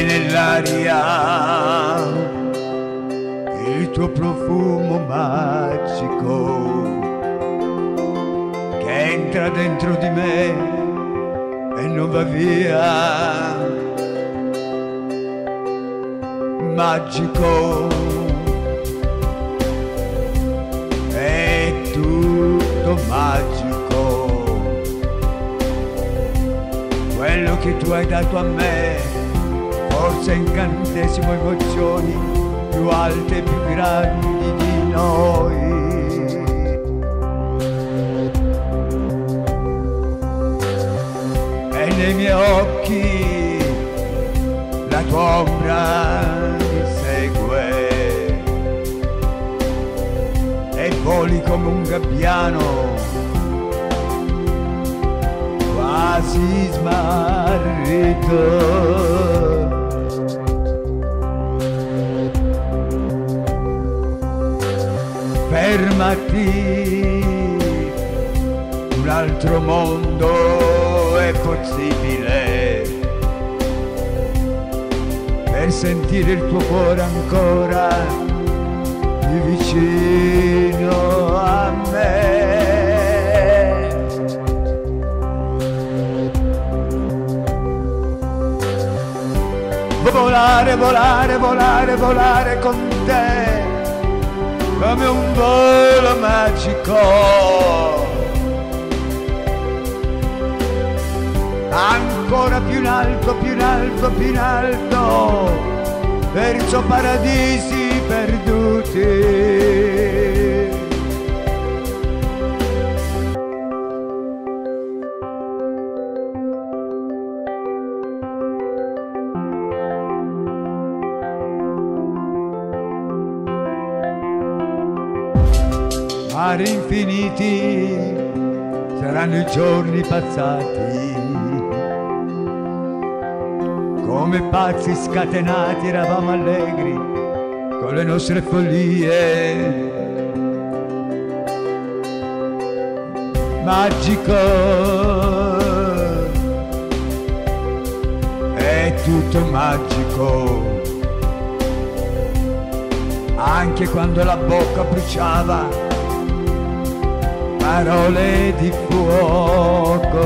nell'aria il tuo profumo magico che entra dentro di me e non va via. Magico, è tutto magico, quello che tu hai dato a me, forza incantesimo, emozioni più alte e più grandi di noi. E nei miei occhi la tua ombra mi segue e voli come un gabbiano quasi smarrito. Fermati, un altro mondo è possibile per sentire il tuo cuore ancora più vicino a me. Volare, volare, volare, volare con te come un volo magico, ancora più in alto, più in alto, più in alto, verso paradisi perduti. Mari infiniti saranno i giorni passati, come pazzi scatenati eravamo allegri con le nostre follie. Magico, è tutto magico, anche quando la bocca bruciava parole di fuoco.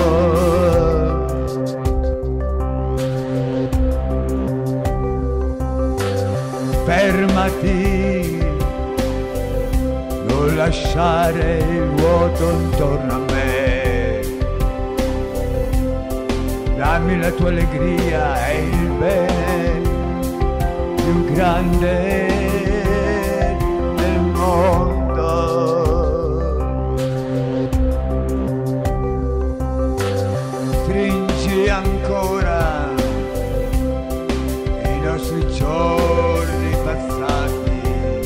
Fermati, non lasciare il vuoto intorno a me, dammi la tua allegria e il bene più grande del mondo. Stringi ancora i nostri giorni passati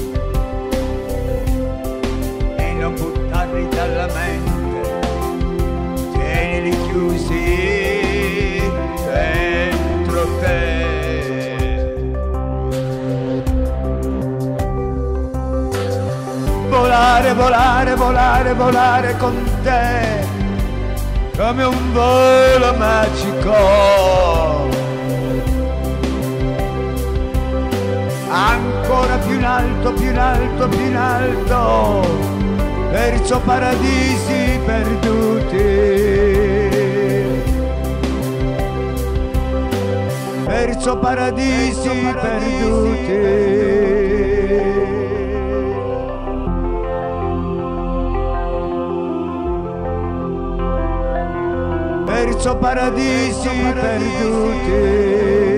e non buttarli dalla mente, tienili chiusi dentro te. Volare, volare, volare, volare con te come un volo magico, ancora più in alto, più in alto, più in alto, verso paradisi perduti, verso paradisi perduti. Verso paradisi perduti.